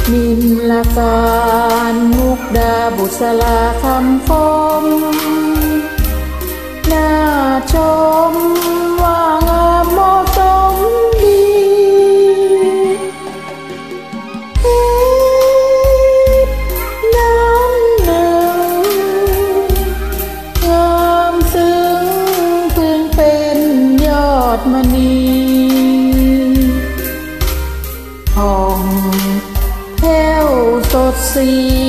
นินลการมุกดาบุษลาคำคมน่าชมว่างามเหมาะสมดีเพชรน้ำหนึ่งงามซึ้งพึงเป็นยอดมณีผ่องแผ้วสดสี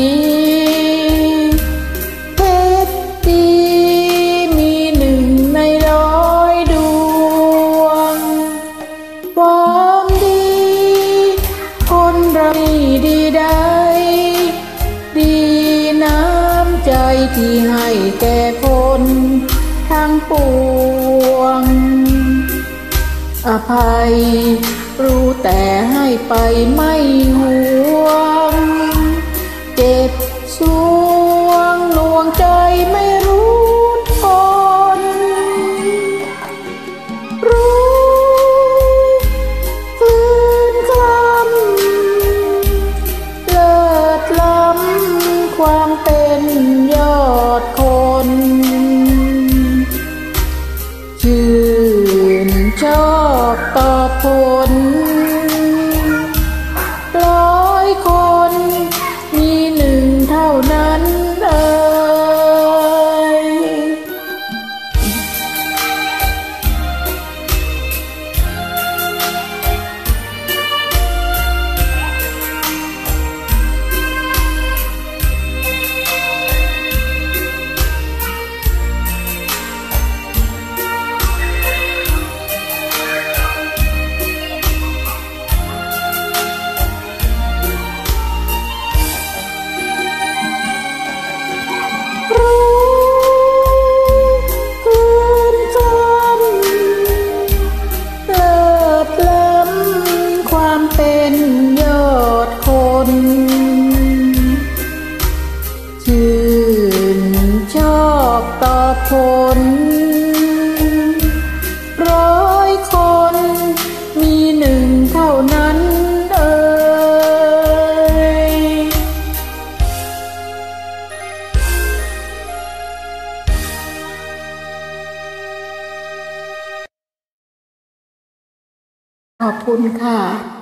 เพชรดีมีหนึ่งในร้อยดวงความดีคนเราดีใดดีน้ำใจที่ให้แก่คนทั้งปวงอภัยรู้แต่ให้ไปไม่ห่วงเจ็บสวงลวงใจไม่รู้ทนรู้ฟื้นคลำเลิศล้ำความเป็นยอดคนชื่นชอบตอบผลร้อยคนมีหนึ่งเท่านั้นเป็นยอดคนชื่นชอบตอบผลร้อยคนมีหนึ่งเท่านั้นขอบคุณค่ะ